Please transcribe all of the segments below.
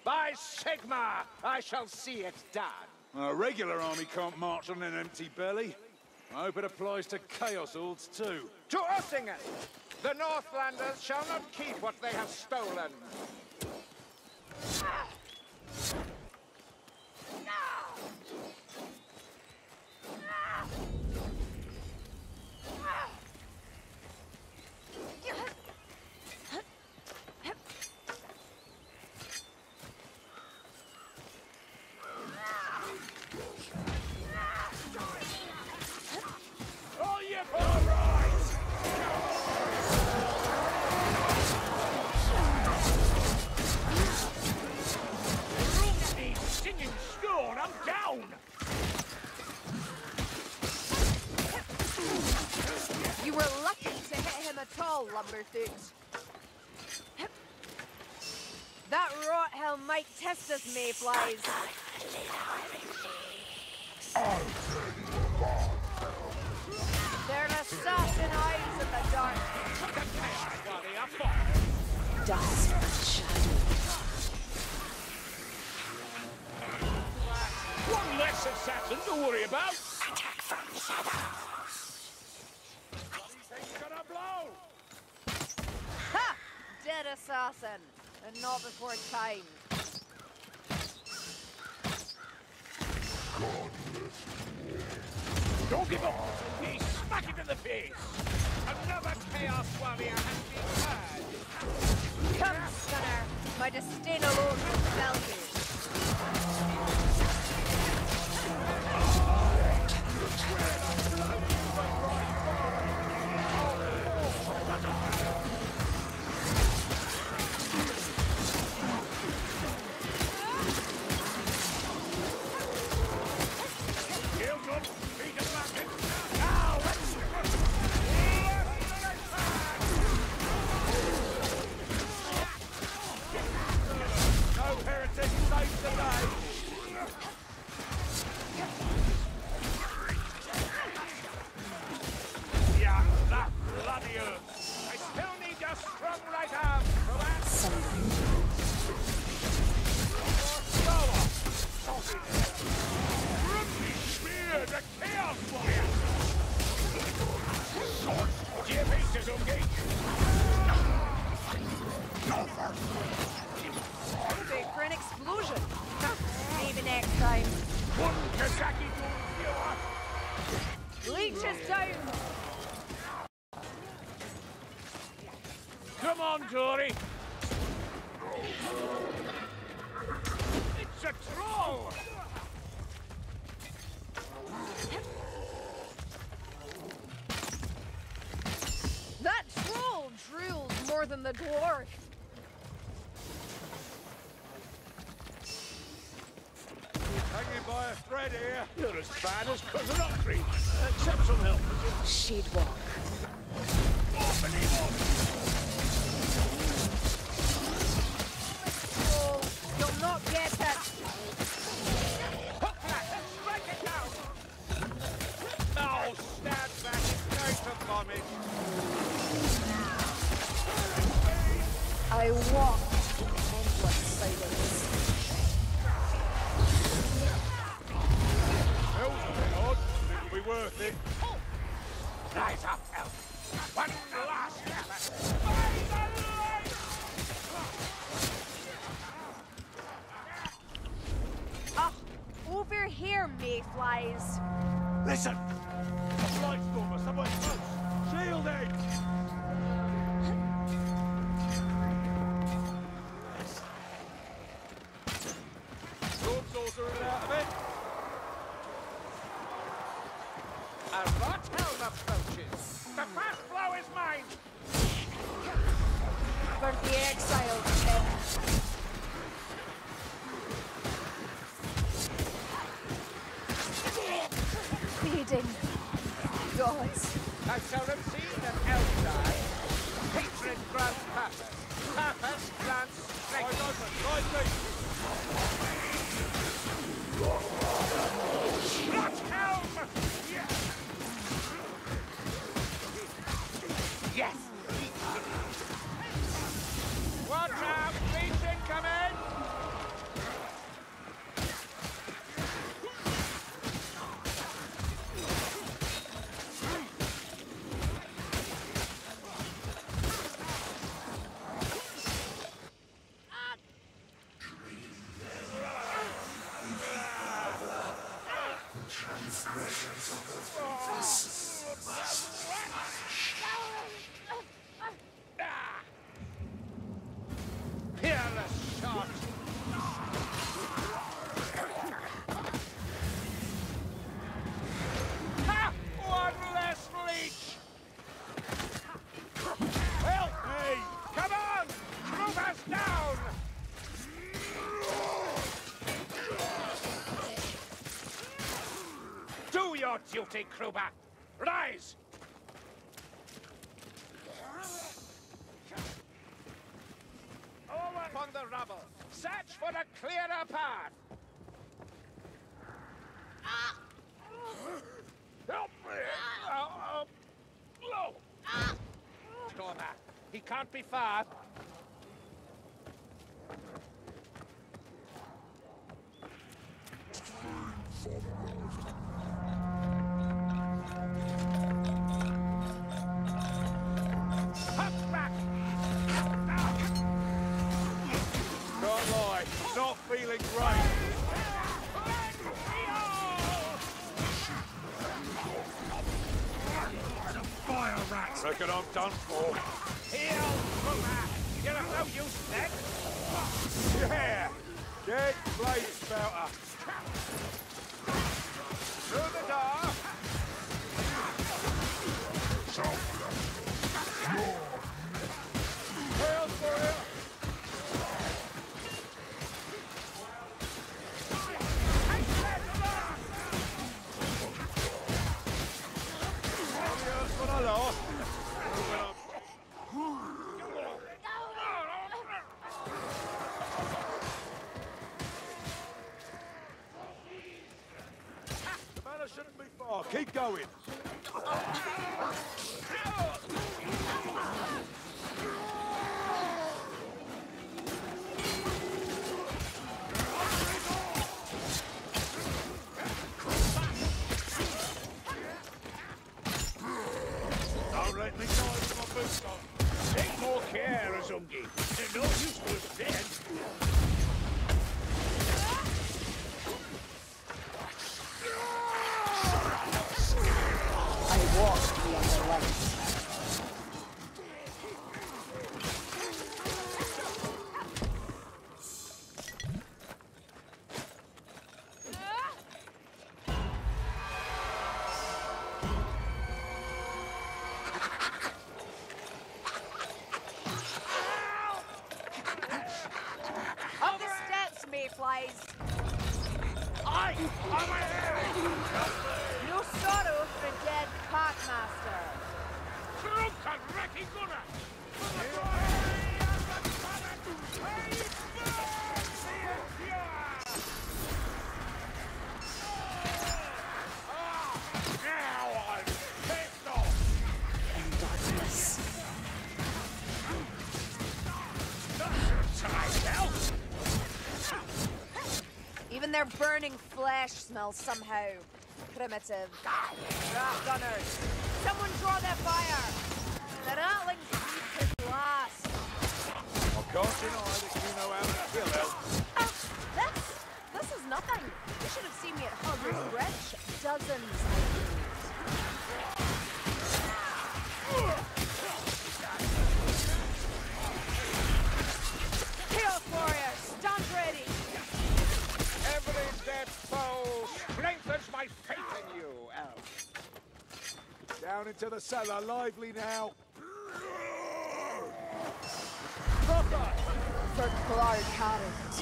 By Sigma, I shall see it done. A regular army can't march on an empty belly. I hope it applies to Chaos Hordes too. To Ursingen! The Northlanders shall not keep what they have stolen. You were lucky to hit him at all, Lumberfoot. That rot hell might test us, mayflies. They're an assassin eyes in the dark. Dust and shadow. One less assassin to worry about. Attack from shadows. He's gonna blow! Ha! Dead assassin. And not before time. Don't give up! He smack it in the face! Another Chaos Warrior has been heard! Come, Stunner. My disdain alone will fell you. Wait for an explosion. Maybe next time. Leech is down. Come on, Dory! It's a troll! That troll drills more than the dwarf. Hanging by a thread here. You're as bad as Cousin Octree. Accept some help. She'd walk. Open him up! Oh, you'll not get it. Hook that! Strike it down! Oh, stand back! It's going to vomit! I walk in endless silence. Hell's a bit odd, but it'll be worth it. Rise up, Elf! One last effort! By the light! Ah, over here, mayflies. Listen! A light stormer somewhere close! Shielding! Storm sorcerer out of it! A rot helm approaches! The first blow is mine! For the exiled, Tim. Feeding. Gods. I've seldom seen an elf die. Hatred grants purpose. Purpose grants strength. Rot helm! Yes! One duty, Kruber. Rise! Over upon the rubble. Search for a clearer path. Help me! Kruber, he can't be far. Not feeling great. Fire rats! Reckon I'm done for. Heal, Kruber! You're of no use then. Yeah! Get blade spouter. Through the door. Hail for you! What I lost. The manor shouldn't be far. Keep going. Don't let me die with my boots on. Take more care, Azungi. They're no use to us dead. I walked beyond the lights. Up the steps, mayflies. Aye! On my head! No sorrow for a dead packmaster. Drunken wrecking gunner! Now I'm pissed off! In darkness. Even their burning flesh smells somehow primitive. Rat gunners, someone draw their fire. The ratlings need to last. I can't deny that you know how to kill elves. This is nothing. You should have seen me at Hogwarts Bridge. Dozens, I believe. Chaos Warriors, stand ready. Every dead foe strengthens my faith in you, elf. Down into the cellar, lively now. For Clark Carrot.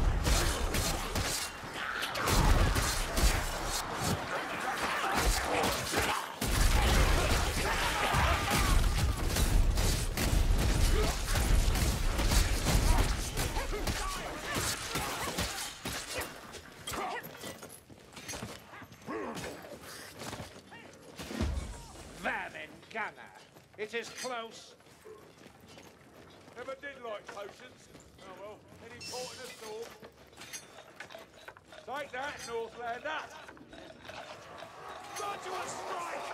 Vermin Gunner. It is close. Never did like potions. Oh well, any port in a storm. Take that, Northlander. Got you a strike!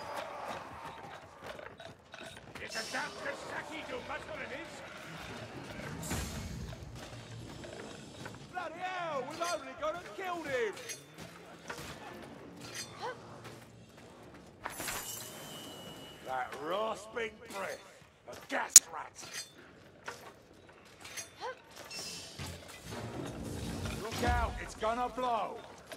It's a damn Kasaki doom, that's what it is. Bloody hell, we've only gone and killed him! That rasping breath, a gas rat. Look out, it's gonna blow.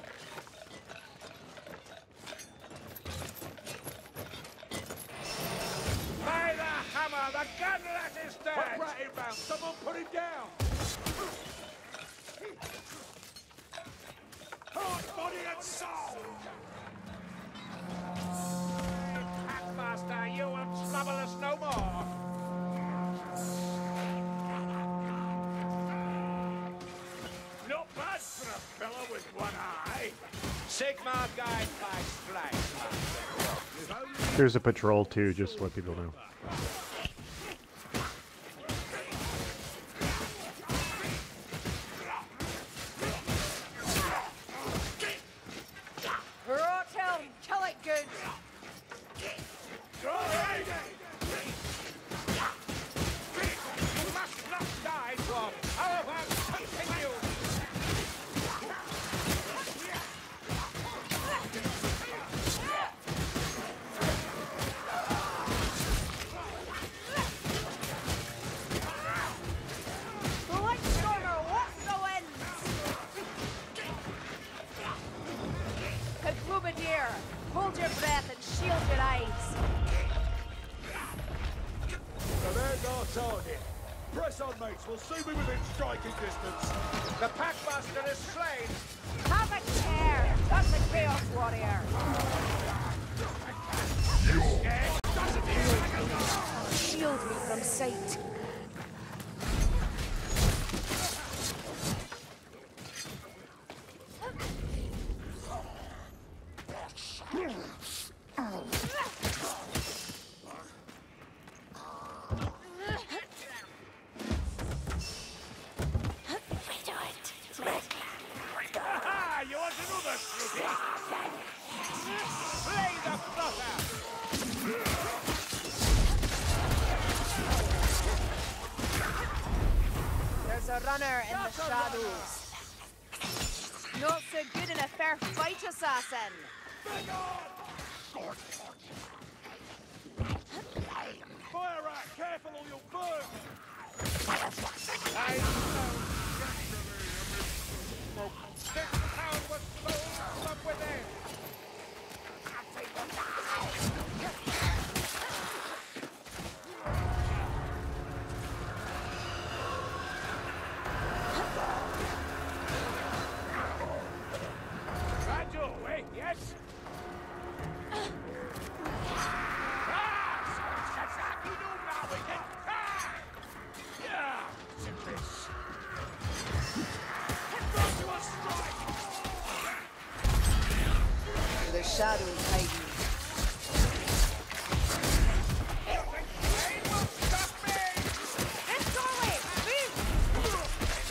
By the hammer, the gun rat is dead! Put rat inbound, someone put him down. Heart, body and soul! one eye. Sigmar guide by Splash. There's a patrol too, just to let people know. Rotel, kill it good. You must not die, dwarf. Our work continues. The Lightstormer walks the winds. Kaglubadier, hold your breath and shield your eyes. So there's our target. Press on, mates. We'll soon be within striking distance. The Packmaster is slain. Have a care. That's a Chaos Warrior. Shield me from sight. Ah, you want another sluggy? Play the plotter. There's a runner in the shadows. Not so good in a fair fight, assassin. Fire rat, careful or you'll burn. I know. This town was blown from within. Right your way, yes? Sasaki no now we can. Yeah, this. The shadows hide me. This doorway! Move!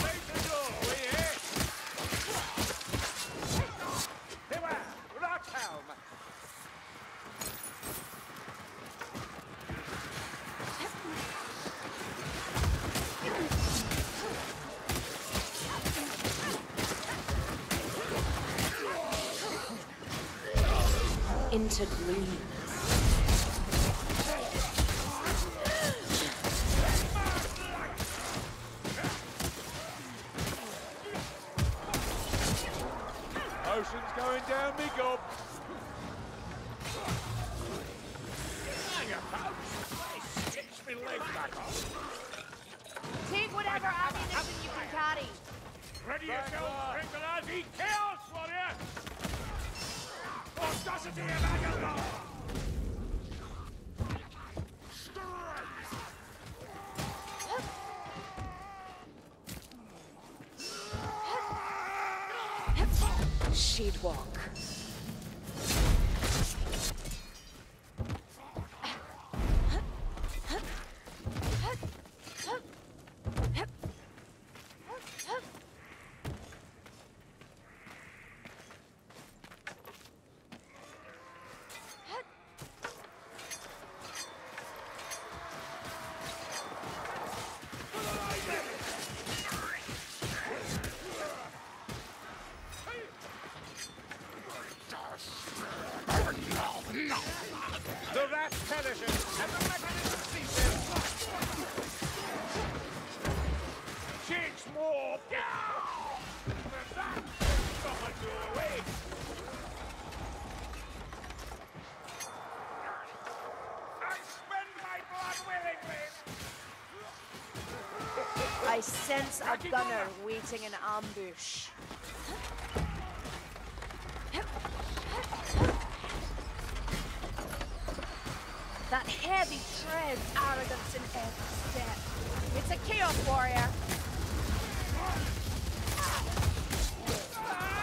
Into gloom. Ocean's going down me gob. Sticks me leg back on. Take whatever ammunition you can carry. Ready yourself, Ringalazzi, Chaos Warrior! Audacity of Agalor! She'd walk. The rat perishes, and the mechanism ceases! Shakes more! That someone go away! I spend my blood willingly! I sense a gunner waiting in ambush. That heavy tread, arrogance in every step. It's a Chaos Warrior.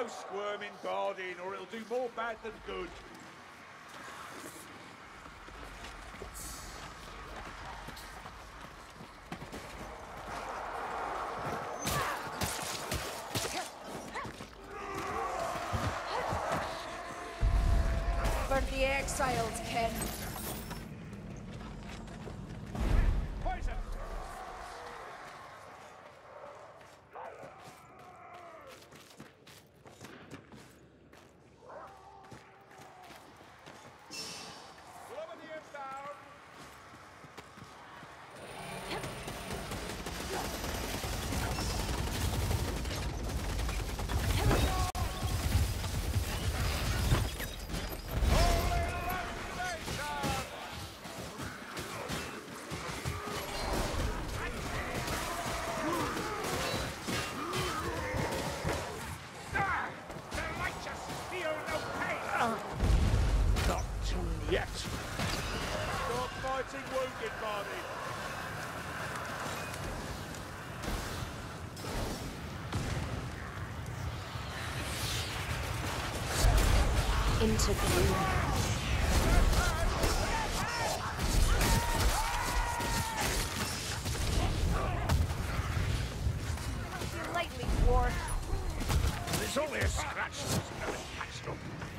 squirming, Bardin, or it'll do more bad than good. For the exiles, Ken. Poison! Lower the inbound! Holy Restoration! Ah! The righteous feel no pain! Not yet. Stop fighting wounded, Bardin. Into gloom. Lightly, dwarf. It's only a scratch. There's no patched up.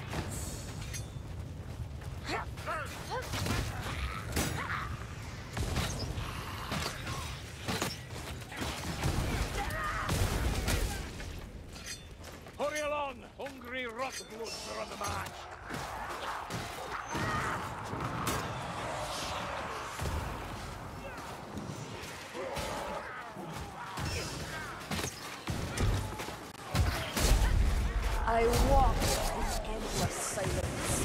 Hurry along! Hungry rotbloods are on the march. I walk in endless silence.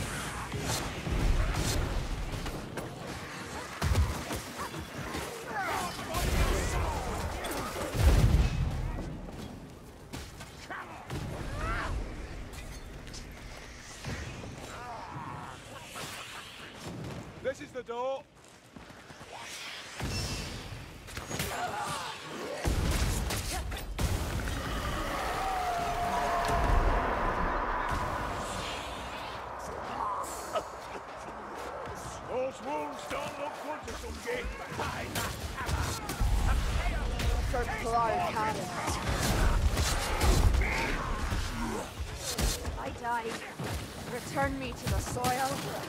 This is the door. Those wounds don't look good to some game. For Clark I died. Return me to the soil.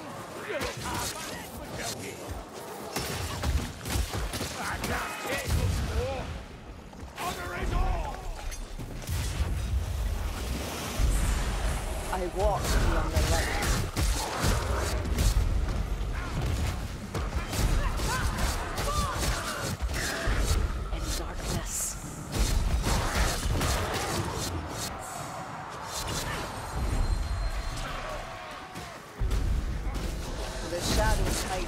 I can't take this war. Honor it all. I walk beyond the light. And darkness. The shadows hide.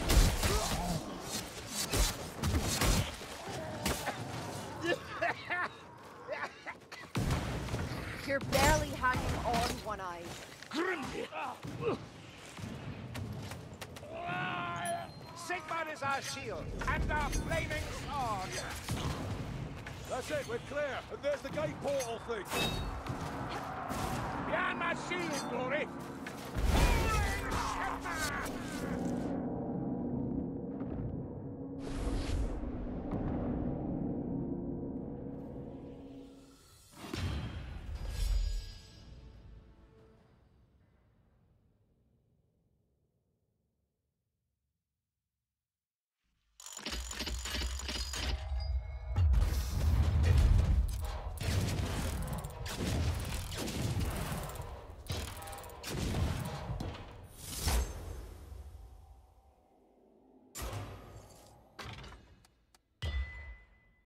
You're barely hanging on one eye. Sigmar is our shield, and our flaming sword! That's it, we're clear. And there's the gate portal thing.